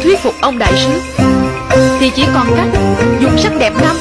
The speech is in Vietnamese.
thuyết phục ông đại sứ thì chỉ còn cách dùng sắc đẹp nam